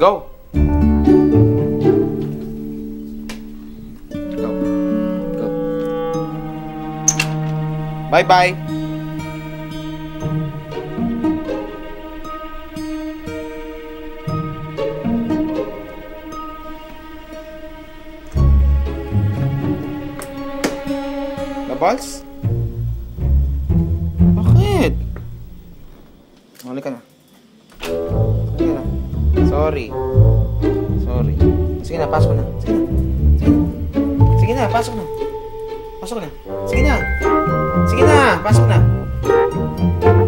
Go! Go. Go. Bye-bye! Balls? Bakit? Halika na. Halika na. Sorry. Sorry. Sige na, pasok na. Sige na. Sige na. Sige na, pasok na. Pasok na. Sige na. Sige na, pasok na.